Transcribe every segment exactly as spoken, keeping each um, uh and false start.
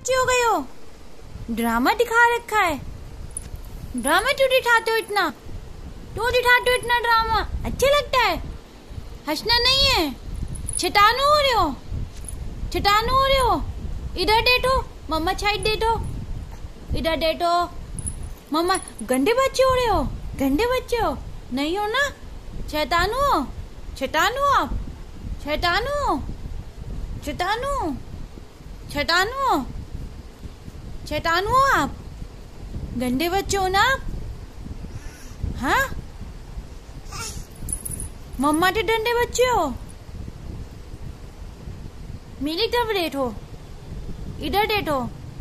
हो गए हो? ड्रामा दिखा रखा है। ड्रामा क्यों दिखाते हो इतना? क्यों दिखाते हो इतना ड्रामा? अच्छा लगता है? हंसना नहीं है। छटानू हो रहे हो, छटानू हो रहे हो। इधर देखो, मम्मा साइड देखो, इधर देखो। मम्मा गंदे बच्चे हो रहे हो, गंदे बच्चे हो। नहीं हो ना? शैतानू हो, शैतानू हो आप, शैतानू हो, शैतानू, शैतानू हो, शैतानू हो आप। गंदे बच्चे हो ना आप? हाँ, मम्मा के गंदे बच्चे हो। मेरी तरफ देखो, इधर देखो।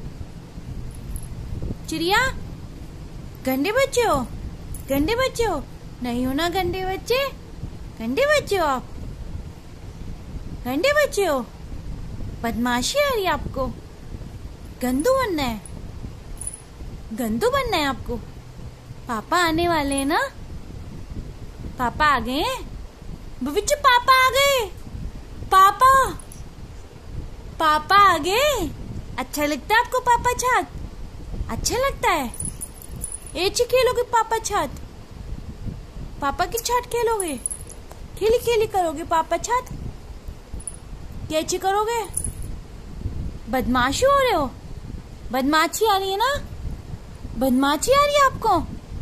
चिड़िया, गंदे बच्चे हो, गंदे बच्चे हो। नहीं हो ना गंदे बच्चे? गंदे बच्चे हो आप, गंदे बच्चे हो। बदमाशी आ रही है आपको। गंदू बनना है, गंदू बनना है आपको। पापा आने वाले हैं ना? पापा आ गए हैं बच्चे, पापा आ गए। पापा, पापा आ गए। अच्छा लगता है आपको पापा छात? अच्छा लगता है? ऐसे खेलोगे पापा छात? पापा की छात खेलोगे? खेली खेली करोगे पापा छात? कैसे करोगे? बदमाशी हो रहे हो, बदमाशी आ रही है ना? बदमाशी आ रही है आपको?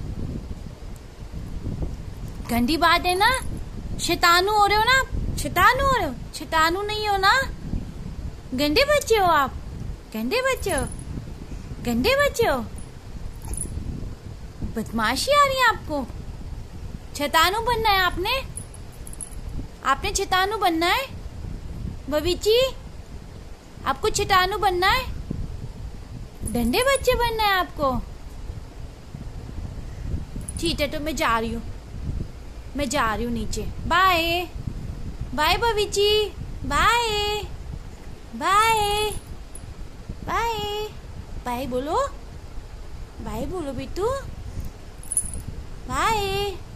गंदी बात है ना? शैतानू हो रहे हो ना? शैतानू हो रहे हो? शैतानू नहीं हो ना? गंदे बच्चे हो आप, गंदे बच्चे हो, गंदे बच्चे हो। बदमाशी आ रही है आपको। शैतानू बनना है आपने, आपने शैतानू बनना है। बबीची, आपको शैतानू बनना है, गंदे बच्चे बनना है आपको। ठीक है, तो मैं जा रही हूँ, मैं जा रही हूँ नीचे। Bye bye Babichi, bye bye bye bye बोलो, बाय बोलो बिट्टू, बाय।